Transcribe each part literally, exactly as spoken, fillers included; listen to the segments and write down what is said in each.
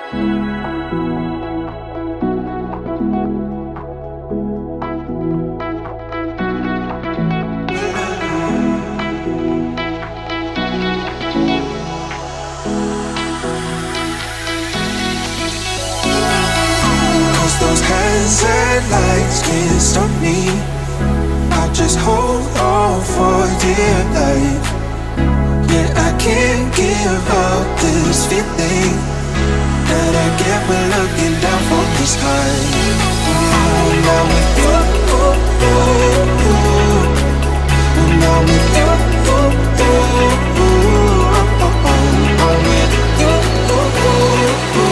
Those hands and lights can't stop me. I'll just hold on for dear life. Yeah, I can't give up this feeling that I get when looking down from the sky. Oh, now with you, oh, oh, oh. Oh, now with you, oh, oh, oh, oh, oh, oh. I'm with you, oh, oh, oh.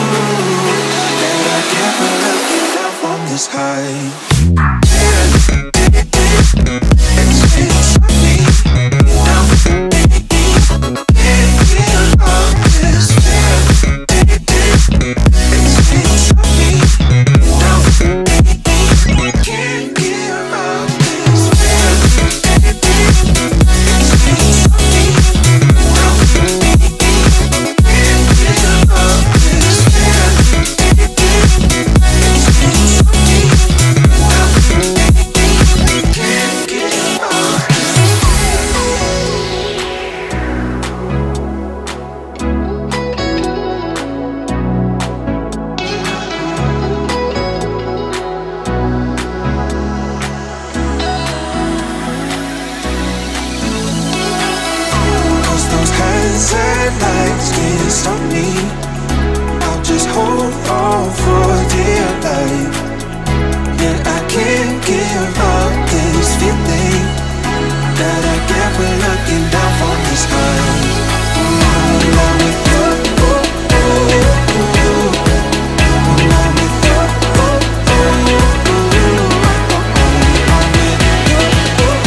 This high.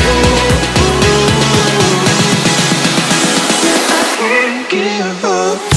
Give up.